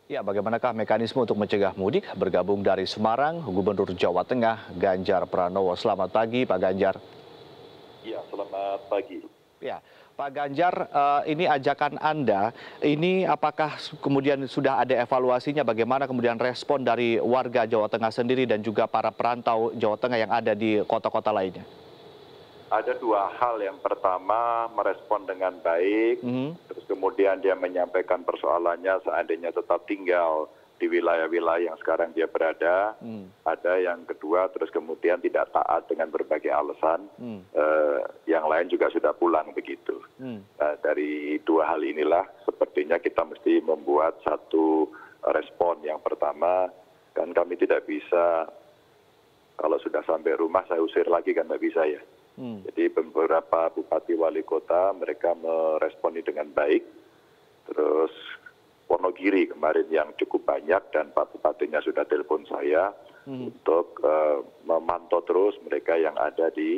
Ya, bagaimanakah mekanisme untuk mencegah mudik? Bergabung dari Semarang, Gubernur Jawa Tengah Ganjar Pranowo. Selamat pagi, Pak Ganjar. Iya, selamat pagi. Ya, Pak Ganjar, ini ajakan Anda, ini apakah kemudian sudah ada evaluasinya? Bagaimana kemudian respon dari warga Jawa Tengah sendiri dan juga para perantau Jawa Tengah yang ada di kota-kota lainnya? Ada dua hal. Yang pertama, merespon dengan baik, Mhm. terus kemudian dia menyampaikan persoalannya seandainya tetap tinggal di wilayah-wilayah yang sekarang dia berada. Hmm. Ada yang kedua, terus kemudian tidak taat dengan berbagai alasan. Hmm. Yang lain juga sudah pulang begitu. Hmm. Nah, dari dua hal inilah sepertinya kita mesti membuat satu respon. Yang pertama, kan kami tidak bisa, kalau sudah sampai rumah saya usir lagi, kan tidak bisa ya. Jadi beberapa bupati wali kota mereka meresponi dengan baik. Terus Wonogiri kemarin yang cukup banyak dan Pak Bupatinya sudah telepon saya untuk memantau terus mereka yang ada di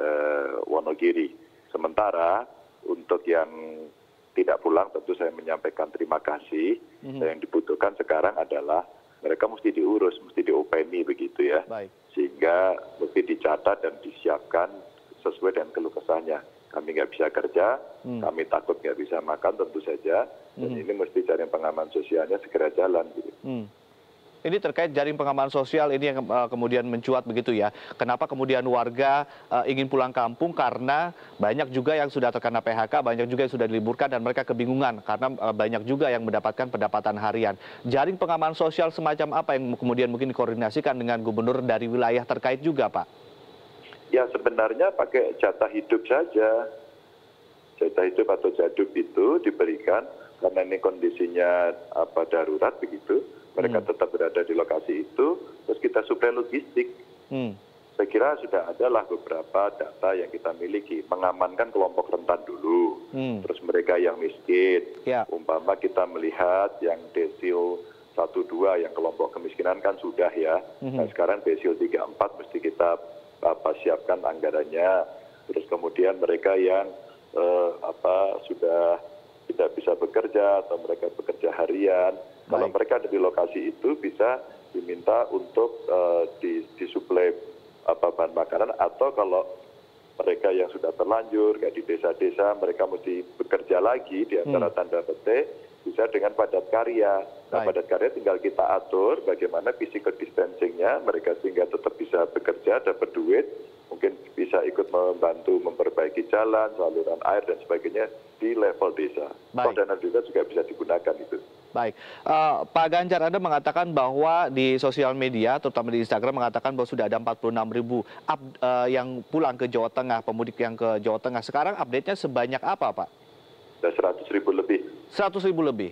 Wonogiri. Sementara untuk yang tidak pulang tentu saya menyampaikan terima kasih. Dan yang dibutuhkan sekarang adalah mereka mesti diurus, mesti diopeni begitu ya. Baik. Sehingga mesti dicatat dan disiapkan sesuai dengan keluh kesahnya. Kami nggak bisa kerja, kami takut nggak bisa makan tentu saja, dan ini mesti jaring pengaman sosialnya segera jalan. Gitu. Ini terkait jaring pengaman sosial ini yang kemudian mencuat begitu ya. Kenapa kemudian warga ingin pulang kampung? Karena banyak juga yang sudah terkena PHK, banyak juga yang sudah diliburkan dan mereka kebingungan karena banyak juga yang mendapatkan pendapatan harian. Jaring pengaman sosial semacam apa yang kemudian mungkin dikoordinasikan dengan gubernur dari wilayah terkait juga, Pak? Ya sebenarnya pakai jatah hidup saja. Jatah hidup atau jadub itu diberikan karena ini kondisinya darurat begitu. Mereka tetap berada di lokasi itu, terus kita suplai logistik. Saya kira sudah adalah beberapa data yang kita miliki. Mengamankan kelompok rentan dulu, terus mereka yang miskin. Ya. Umpama kita melihat yang desil 1-2 yang kelompok kemiskinan kan sudah ya. Nah sekarang desil 3-4 mesti kita siapkan anggarannya. Terus kemudian mereka yang sudah tidak bisa bekerja atau mereka bekerja harian, kalau mereka ada di lokasi itu bisa diminta untuk disuplai bahan makanan, atau kalau mereka yang sudah terlanjur kayak di desa-desa mereka mesti bekerja lagi di antara tanda petik, bisa dengan padat karya. Nah, padat karya tinggal kita atur bagaimana physical distancing-nya, mereka sehingga tetap bisa bekerja, dapat duit, mungkin bisa ikut membantu memperbaiki jalan, saluran air dan sebagainya di level desa. Dana juga bisa digunakan itu. Baik, Pak Ganjar, Anda mengatakan bahwa di sosial media, terutama di Instagram, mengatakan bahwa sudah ada 46.000 yang pulang ke Jawa Tengah, pemudik yang ke Jawa Tengah. Sekarang update-nya sebanyak apa, Pak? Sudah 100.000 lebih. 100.000 lebih?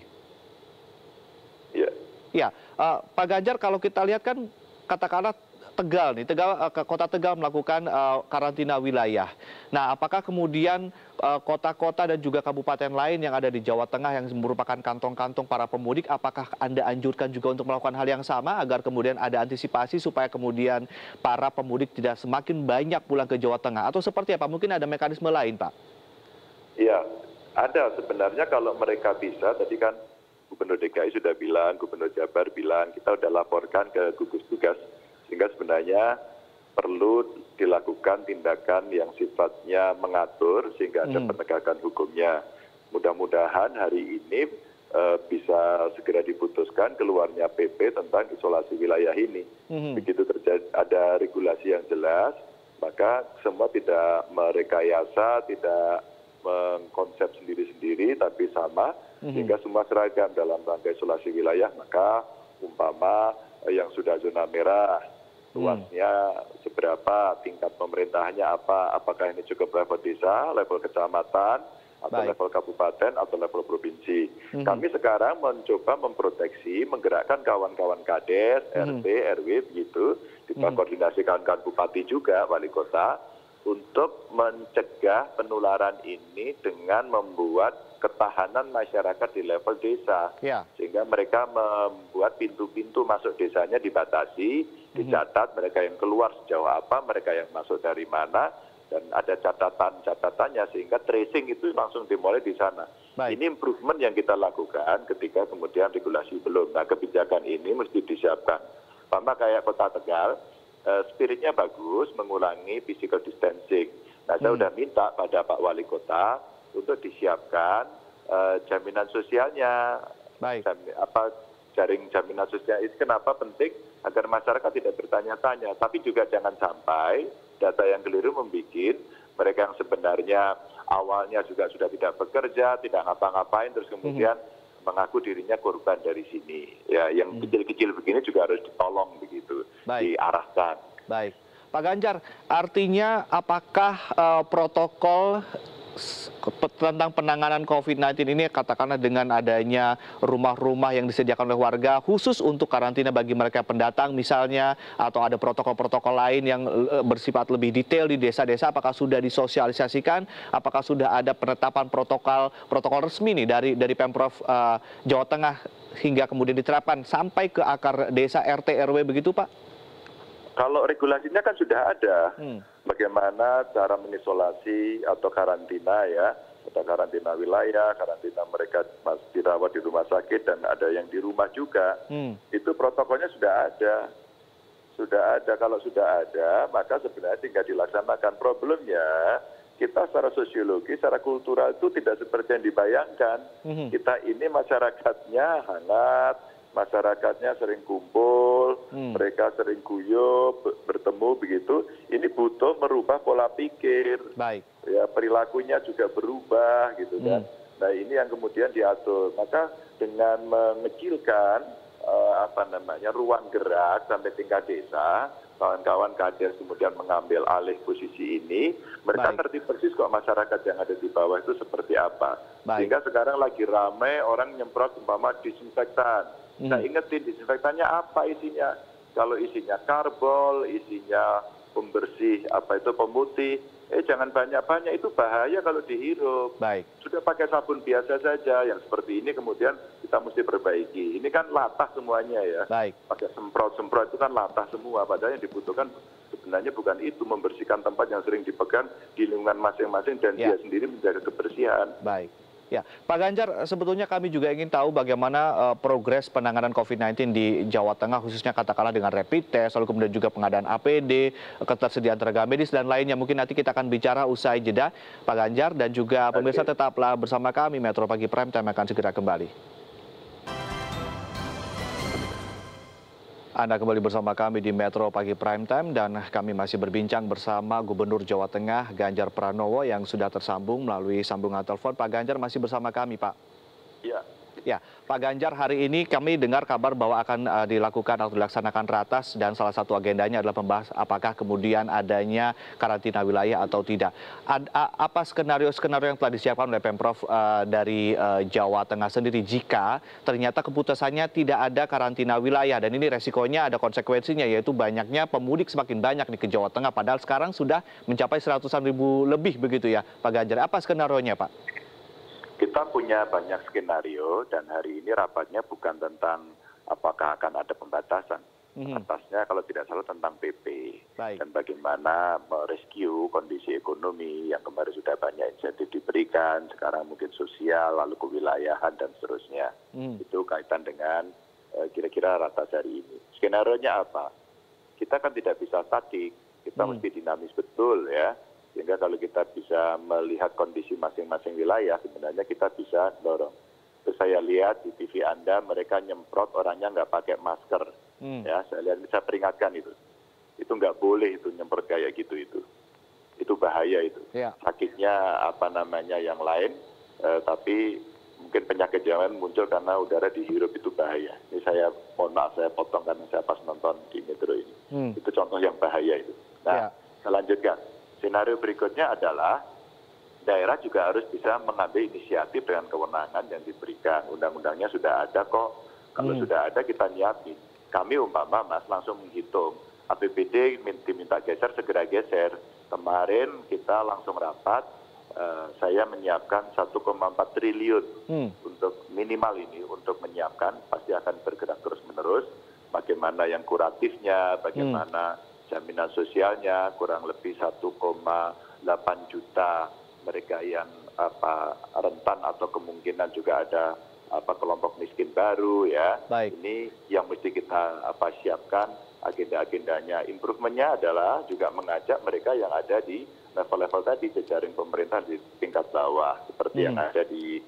Iya. Ya, Pak Ganjar, kalau kita lihat kan katakanlah Tegal nih, Kota Tegal melakukan karantina wilayah. Nah, apakah kemudian kota-kota dan juga kabupaten lain yang ada di Jawa Tengah yang merupakan kantong-kantong para pemudik, apakah Anda anjurkan juga untuk melakukan hal yang sama agar kemudian ada antisipasi supaya kemudian para pemudik tidak semakin banyak pulang ke Jawa Tengah? Atau seperti apa? Mungkin ada mekanisme lain, Pak? Iya, ada sebenarnya kalau mereka bisa. Tadi kan Gubernur DKI sudah bilang, Gubernur Jabar bilang, kita sudah laporkan ke gugus tugas. Sehingga sebenarnya perlu dilakukan tindakan yang sifatnya mengatur sehingga ada penegakan hukumnya. Mudah-mudahan hari ini bisa segera diputuskan keluarnya PP tentang isolasi wilayah ini. Begitu terjadi ada regulasi yang jelas, maka semua tidak merekayasa, tidak mengkonsep sendiri-sendiri, tapi sama, sehingga semua seragam dalam rangka isolasi wilayah. Maka umpama yang sudah zona merah, luasnya seberapa, tingkat pemerintahannya apa, apakah ini cukup level desa, level kecamatan, atau level kabupaten, atau level provinsi. Kami sekarang mencoba memproteksi, menggerakkan kawan-kawan kades, RT, RW, begitu, koordinasi kawan-kawan bupati juga, wali kota, untuk mencegah penularan ini dengan membuat ketahanan masyarakat di level desa. Sehingga mereka membuat pintu-pintu masuk desanya dibatasi, dicatat mereka yang keluar sejauh apa, mereka yang masuk dari mana, dan ada catatan-catatannya sehingga tracing itu langsung dimulai di sana. Baik. Ini improvement yang kita lakukan ketika kemudian regulasi belum. Nah, kebijakan ini mesti disiapkan. Sama kayak Kota Tegal, spiritnya bagus, mengulangi physical distancing. Nah, saya sudah minta pada Pak Wali Kota untuk disiapkan jaminan sosialnya. Baik. Jaring jaminan sosial itu kenapa penting? Agar masyarakat tidak bertanya-tanya. Tapi juga jangan sampai data yang keliru membuat mereka yang sebenarnya awalnya juga sudah tidak bekerja, tidak ngapa-ngapain, terus kemudian mengaku dirinya korban dari sini. Ya, yang kecil-kecil begini juga harus ditolong begitu, diarahkan. Baik, Pak Ganjar, artinya apakah protokol tentang penanganan COVID-19 ini katakanlah dengan adanya rumah-rumah yang disediakan oleh warga khusus untuk karantina bagi mereka pendatang misalnya, atau ada protokol-protokol lain yang bersifat lebih detail di desa-desa, apakah sudah disosialisasikan, apakah sudah ada penetapan protokol resmi nih dari Pemprov Jawa Tengah hingga kemudian diterapkan sampai ke akar desa RT RW begitu, Pak? Kalau regulasinya kan sudah ada, bagaimana cara mengisolasi atau karantina ya, atau karantina wilayah, karantina mereka dirawat di rumah sakit dan ada yang di rumah juga, itu protokolnya sudah ada. Kalau sudah ada, maka sebenarnya tinggal dilaksanakan. Problemnya, kita secara sosiologi, secara kultural itu tidak seperti yang dibayangkan. Kita ini masyarakatnya hangat, masyarakatnya sering kumpul, mereka sering guyup, bertemu begitu. Ini butuh merubah pola pikir. Baik. Ya, perilakunya juga berubah gitu kan. Nah, ini yang kemudian diatur. Maka dengan mengecilkan ruang gerak sampai tingkat desa, kawan-kawan kader kemudian mengambil alih posisi ini, mereka ngerti persis kok masyarakat yang ada di bawah itu seperti apa. Sehingga sekarang lagi ramai orang nyemprot umpama disinfektan. Nah, ingetin disinfektannya apa isinya. Kalau isinya karbol, isinya pembersih, pemutih, jangan banyak-banyak, itu bahaya kalau dihirup. Baik. Sudah pakai sabun biasa saja, yang seperti ini kemudian kita mesti perbaiki. Ini kan latah semuanya ya. Baik. Pakai semprot itu kan latah semua, padahal yang dibutuhkan sebenarnya bukan itu, membersihkan tempat yang sering dipegang di lingkungan masing-masing dan dia sendiri menjaga kebersihan. Baik. Ya, Pak Ganjar, sebetulnya kami juga ingin tahu bagaimana progres penanganan COVID-19 di Jawa Tengah, khususnya katakanlah dengan rapid test, lalu kemudian juga pengadaan APD, ketersediaan tenaga medis, dan lainnya. Mungkin nanti kita akan bicara usai jeda, Pak Ganjar, dan juga pemirsa tetaplah bersama kami, Metro Pagi Prime Time akan segera kembali. Anda kembali bersama kami di Metro Pagi Prime Time dan kami masih berbincang bersama Gubernur Jawa Tengah Ganjar Pranowo yang sudah tersambung melalui sambungan telepon. Pak Ganjar masih bersama kami, Pak. Iya. Ya, Pak Ganjar, hari ini kami dengar kabar bahwa akan dilakukan atau dilaksanakan ratas dan salah satu agendanya adalah membahas apakah kemudian adanya karantina wilayah atau tidak. Apa skenario-skenario yang telah disiapkan oleh Pemprov dari Jawa Tengah sendiri jika ternyata keputusannya tidak ada karantina wilayah, dan ini resikonya ada konsekuensinya, yaitu banyaknya pemudik semakin banyak nih ke Jawa Tengah, padahal sekarang sudah mencapai 100-an ribu lebih begitu ya, Pak Ganjar. Apa skenario-nya, Pak? Kita punya banyak skenario dan hari ini rapatnya bukan tentang apakah akan ada pembatasan. Atasnya kalau tidak salah tentang PP. Baik. Dan bagaimana merescue kondisi ekonomi yang kemarin sudah banyak insentif diberikan, sekarang mungkin sosial, lalu kewilayahan dan seterusnya. Itu kaitan dengan kira-kira ratas hari ini. Skenario-nya apa? Kita kan tidak bisa statik, kita mesti dinamis betul ya. Sehingga kalau kita bisa melihat kondisi masing-masing wilayah, sebenarnya kita bisa dorong. Terus saya lihat di TV Anda, mereka nyemprot orangnya nggak pakai masker. Ya, saya peringatkan itu. Itu nggak boleh itu nyemprot kayak gitu itu. Itu bahaya itu. Sakitnya yang lain, tapi mungkin penyakit yang lain muncul karena udara dihirup, itu bahaya. Ini saya mohon maaf, saya potong karena saya pas nonton di Metro ini. Itu contoh yang bahaya itu. Nah, saya lanjutkan. Skenario berikutnya adalah daerah juga harus bisa mengambil inisiatif dengan kewenangan yang diberikan. Undang-undangnya sudah ada kok. Kalau sudah ada kita nyiapin. Kami Mas langsung menghitung. APBD diminta geser, segera geser. Kemarin kita langsung rapat, saya menyiapkan 1,4 triliun untuk minimal ini, untuk menyiapkan, pasti akan bergerak terus-menerus. Bagaimana yang kuratifnya, bagaimana jaminan sosialnya, kurang lebih 1,8 juta mereka yang rentan atau kemungkinan juga ada kelompok miskin baru ya. Baik. Ini yang mesti kita siapkan agenda-agendanya. Improvementnya adalah juga mengajak mereka yang ada di level-level tadi, jejaring pemerintah di tingkat bawah, seperti yang ada di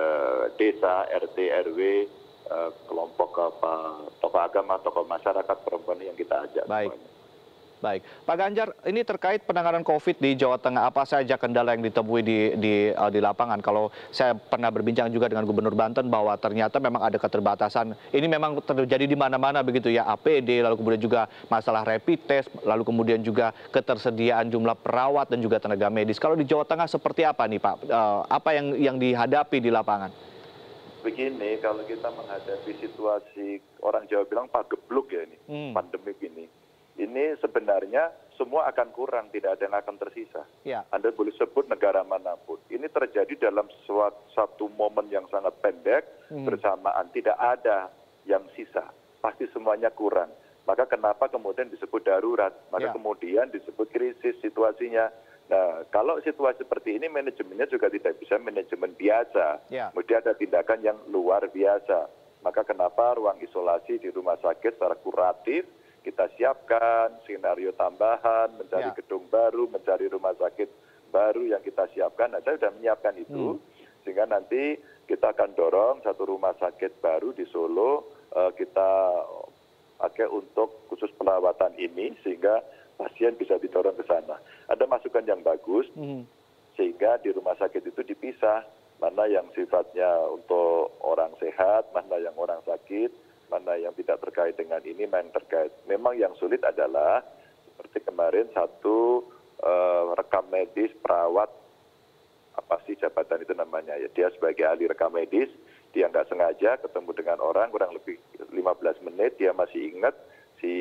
desa, RT, RW, kelompok tokoh agama, tokoh masyarakat, perempuan yang kita ajak. Baik. Semuanya. Baik, Pak Ganjar, ini terkait penanganan COVID di Jawa Tengah, apa saja kendala yang ditemui di lapangan? Kalau saya pernah berbincang juga dengan Gubernur Banten bahwa ternyata memang ada keterbatasan. Ini memang terjadi di mana-mana begitu ya, APD, lalu kemudian juga masalah rapid test, lalu kemudian juga ketersediaan jumlah perawat dan juga tenaga medis. Kalau di Jawa Tengah seperti apa nih Pak? Apa yang dihadapi di lapangan? Begini, kalau kita menghadapi situasi orang Jawa bilang pagebluk ya ini, pandemik ini. Ini sebenarnya semua akan kurang, tidak ada yang akan tersisa. Ya. Anda boleh sebut negara manapun. Ini terjadi dalam satu momen yang sangat pendek, bersamaan. Tidak ada yang sisa. Pasti semuanya kurang. Maka kenapa kemudian disebut darurat? Maka kemudian disebut krisis situasinya. Nah, kalau situasi seperti ini, manajemennya juga tidak bisa manajemen biasa. Kemudian ada tindakan yang luar biasa. Maka kenapa ruang isolasi di rumah sakit secara kuratif, kita siapkan skenario tambahan, mencari gedung baru, mencari rumah sakit baru yang kita siapkan. Nah, saya sudah menyiapkan itu, sehingga nanti kita akan dorong satu rumah sakit baru di Solo, kita pakai untuk khusus perawatan ini, sehingga pasien bisa didorong ke sana. Ada masukan yang bagus, sehingga di rumah sakit itu dipisah, mana yang sifatnya untuk orang sehat, mana yang orang sakit, mana yang tidak terkait dengan ini, mana yang terkait. Memang yang sulit adalah seperti kemarin satu rekam medis perawat, apa sih jabatan itu namanya ya, dia sebagai ahli rekam medis, dia nggak sengaja ketemu dengan orang kurang lebih 15 menit, dia masih ingat si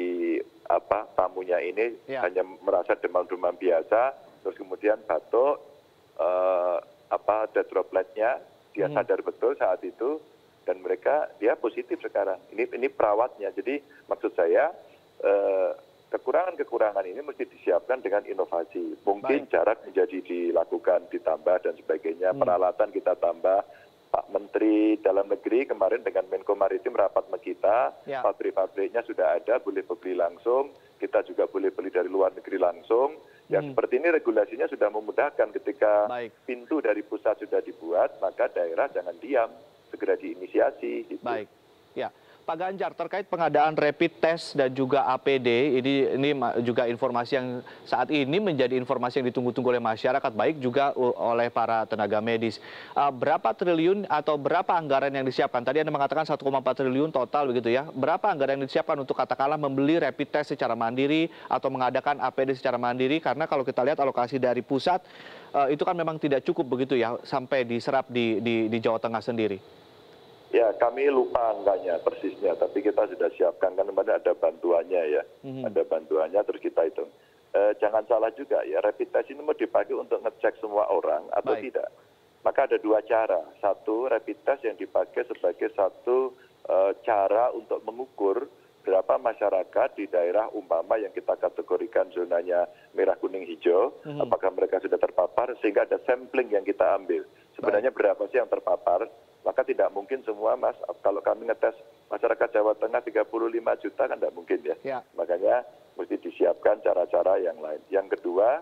tamunya ini hanya merasa demam-demam biasa, terus kemudian batuk, ada dropletnya, dia sadar betul saat itu, dan dia positif sekarang. Ini perawatnya. Jadi maksud saya kekurangan-kekurangan ini mesti disiapkan dengan inovasi. Mungkin jarak menjadi dilakukan, ditambah dan sebagainya. Peralatan kita tambah. Pak Menteri Dalam Negeri kemarin dengan Menko Maritim rapat sama kita. Pabrik-pabriknya sudah ada, boleh beli langsung. Kita juga boleh beli dari luar negeri langsung. Ya seperti ini regulasinya sudah memudahkan. Ketika pintu dari pusat sudah dibuat, maka daerah jangan diam, segera diinisiasi. Gitu. Baik, ya. Pak Ganjar, terkait pengadaan rapid test dan juga APD, ini juga informasi yang saat ini menjadi informasi yang ditunggu-tunggu oleh masyarakat, baik juga oleh para tenaga medis. Berapa triliun atau berapa anggaran yang disiapkan? Tadi Anda mengatakan 1,4 triliun total begitu ya. Berapa anggaran yang disiapkan untuk katakanlah membeli rapid test secara mandiri atau mengadakan APD secara mandiri? Karena kalau kita lihat alokasi dari pusat, itu kan memang tidak cukup begitu ya, sampai diserap di Jawa Tengah sendiri. Ya, kami lupa angkanya persisnya, tapi kita sudah siapkan, kan kemarin ada bantuannya ya, ada bantuannya, terus kita hitung. Jangan salah juga ya, rapid test ini mau dipakai untuk ngecek semua orang atau tidak. Maka ada dua cara. Satu, rapid test yang dipakai sebagai satu cara untuk mengukur berapa masyarakat di daerah umpama yang kita kategorikan zonanya merah, kuning, hijau, apakah mereka sudah terpapar, sehingga ada sampling yang kita ambil. Sebenarnya berapa sih yang terpapar? Maka tidak mungkin semua, Mas. Kalau kami ngetes masyarakat Jawa Tengah 35 juta kan tidak mungkin ya. Makanya mesti disiapkan cara-cara yang lain. Yang kedua,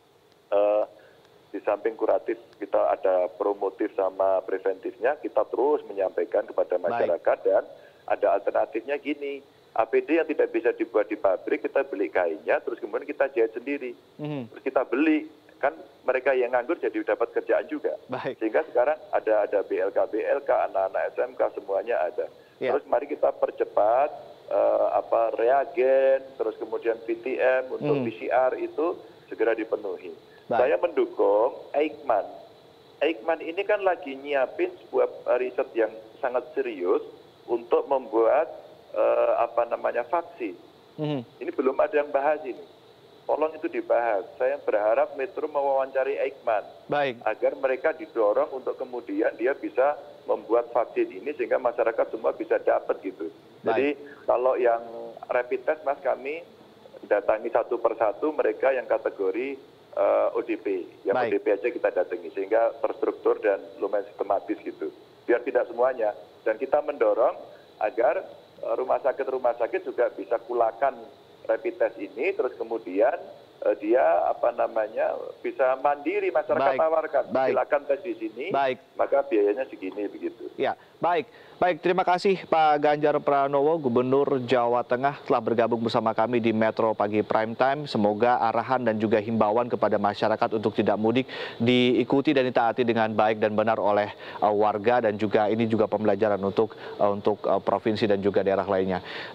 di samping kuratif kita ada promotif sama preventifnya, kita terus menyampaikan kepada masyarakat. Dan ada alternatifnya gini, APD yang tidak bisa dibuat di pabrik, kita beli kainnya, terus kemudian kita jahit sendiri. Terus kita beli. Kan mereka yang nganggur jadi dapat kerjaan juga. Sehingga sekarang ada BLK, anak-anak SMK semuanya ada. Terus mari kita percepat reagen, terus kemudian PTM untuk PCR itu segera dipenuhi. Saya mendukung Eijkman. Eijkman ini kan lagi nyiapin sebuah riset yang sangat serius untuk membuat vaksin. Ini belum ada yang bahas ini. Tolong itu dibahas. Saya berharap Metro mewawancari Eijkman agar mereka didorong untuk kemudian dia bisa membuat vaksin ini sehingga masyarakat semua bisa dapat gitu. Jadi kalau yang rapid test, Mas, kami datangi satu persatu mereka yang kategori ODP. Yang Baik. ODP aja kita datangi sehingga terstruktur dan lumayan sistematis gitu. Biar tidak semuanya. Dan kita mendorong agar rumah sakit juga bisa kulakan rapid test ini, terus kemudian dia bisa mandiri, masyarakat Baik. tawarkan, Baik. silakan tes di sini, Baik. maka biayanya segini begitu. Ya, baik. Baik, terima kasih Pak Ganjar Pranowo, Gubernur Jawa Tengah telah bergabung bersama kami di Metro Pagi Prime Time. Semoga arahan dan juga himbauan kepada masyarakat untuk tidak mudik diikuti dan ditaati dengan baik dan benar oleh warga, dan juga ini juga pembelajaran untuk provinsi dan juga daerah lainnya.